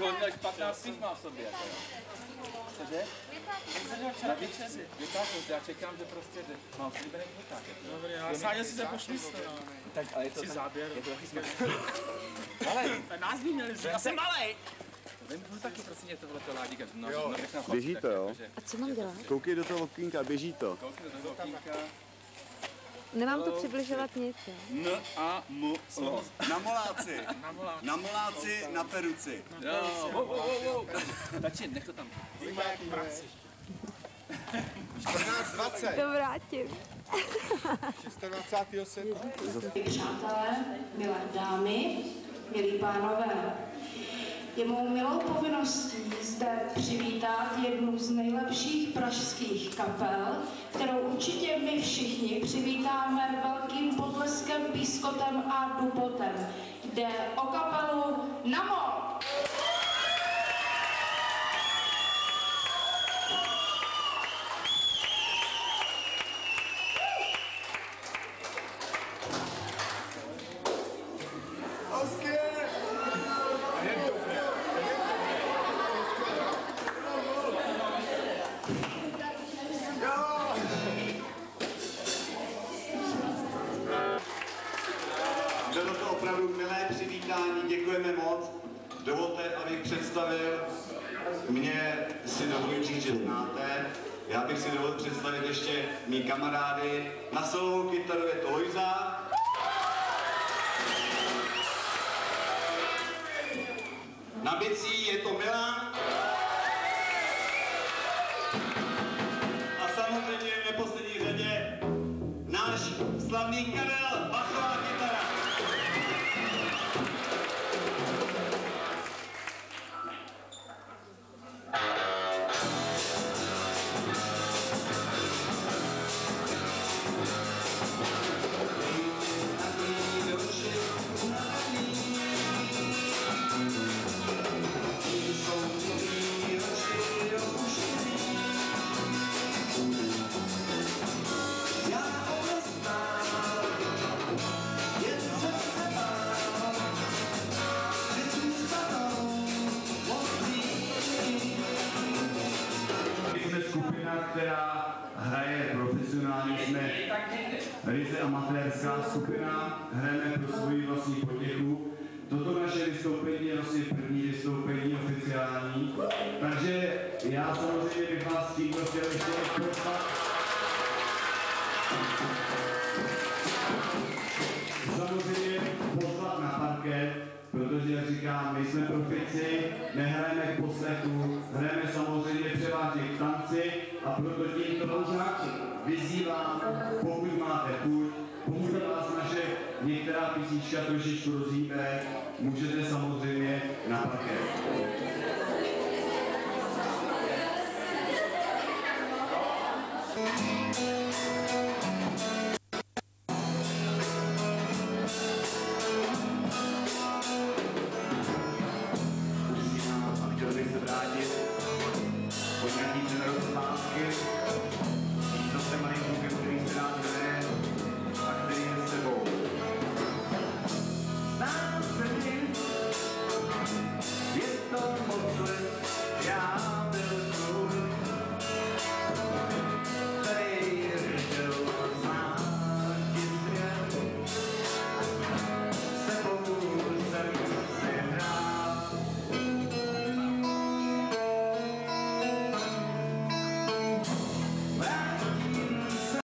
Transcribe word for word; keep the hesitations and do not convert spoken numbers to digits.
on až patnáct píš má v sobě. Cože? Na večeři. Vytáhnu, já čekám, že prostě mám slíbený vytáh. Dobrý, ale sáně si se pošliste, no. Tak, ale je to Jsi tak, záběr. je to taky smysl. Malej. Nás by měli vzít, já jsem malej. Vím, to taky prostě mě tohle to ládí, no, Jo. no, Běží to, jo? A co mám dělat? Koukej do toho okýnka, běží to. Koukni do toho okýnka. Nemám to přibližovat nic, jo? N a M L. Na moláci. Na moláci. Na moláci, na peruci. Jo, wow, wow, wow. Tači, nech to tam. čtrnáct dvacet. To vrátím. dvacátého sedmého Milí přátelé, milé dámy, milí pánové, je mou milou povinností zde přivítat jednu z nejlepších pražských kapel, kterou určitě my všichni přivítáme velkým potleskem, pískotem a dupotem. Jde o kapelu Namo! Bylo to opravdu milé přivítání, děkujeme moc. Dovolte, abych představil, mě si dovolím říct, že znáte. Já bych si dovolil představit ještě mý kamarády. Na solovou kytaru je to Lojza. Na bicí je to Milan. A samozřejmě v neposlední řadě náš slavný Karel, basová kytara. Která hraje profesionálně, jsme ryze amatérská skupina, hrajeme pro svoji vlastní potěchu. Toto naše vystoupení je vlastně první vystoupení oficiální, takže já samozřejmě bych vás tímto chtěl ještě pozvat. Samozřejmě pozvat na parket, protože, jak říkám, my jsme profici, nehrajeme k poslechu, hrajeme samozřejmě převážně k tanci a proto tímto pořád vyzývám, pokud máte chuť, pokud vás naše některá písnička trošičku rozhýbe, můžete samozřejmě